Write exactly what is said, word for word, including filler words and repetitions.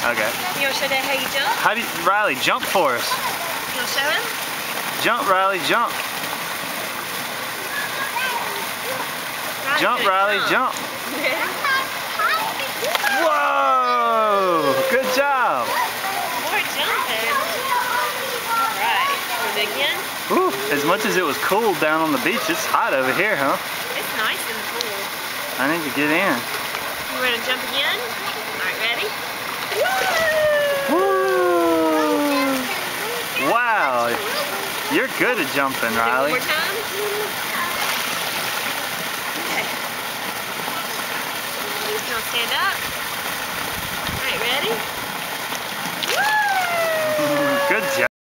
Okay. You want to show Dad how you jump? How do you, Rylee, jump for us. You want to show him? Jump, Rylee, jump. Rylee, Jump, Rylee, jump. Whoa! Good job. More jumping. All right. Want to do it again? Whew, as much as it was cool down on the beach, it's hot over here, huh? It's nice in the pool. I need to get in. You ready to jump again? All right, ready? Woo! Wow, you're good at jumping, Do it one Rylee. more time. Okay. You want to stand up? All right, ready? Good job.